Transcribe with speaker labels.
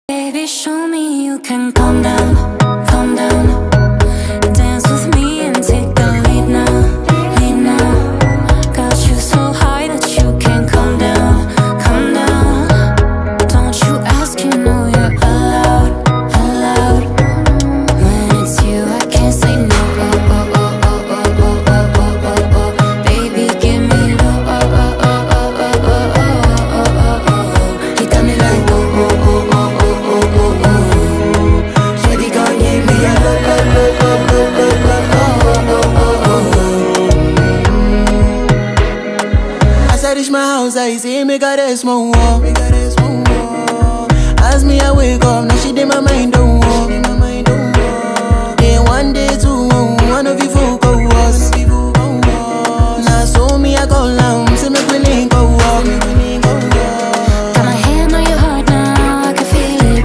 Speaker 1: Baby, show me you can calm down, calm down. Dance with me and take the lead now, lead now. Got you so high that you can't calm down, calm down. Don't you ask, you know you're allowed, allowed. When it's you, I can't say no. Oh, oh, oh, oh, oh, oh, oh, oh, oh, oh. Baby, give me low. Oh, oh, oh, oh, oh, oh, oh, oh, oh, oh. You got me like oh, oh, oh, oh.
Speaker 2: As I reach my house, I see me got a small wall. As me I wake